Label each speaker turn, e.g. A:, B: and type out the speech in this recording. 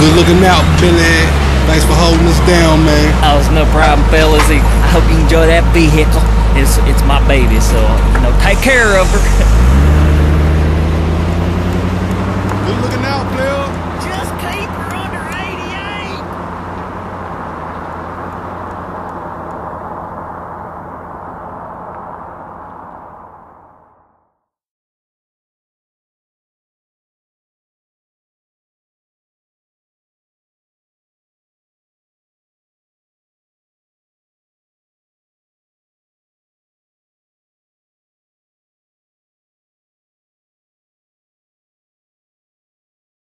A: Good looking out, Billy. Thanks for holding us down, man.
B: Oh, it's no problem, fellas. I hope you enjoy that vehicle. It's my baby, so take care of her.
A: Good looking out, Bill.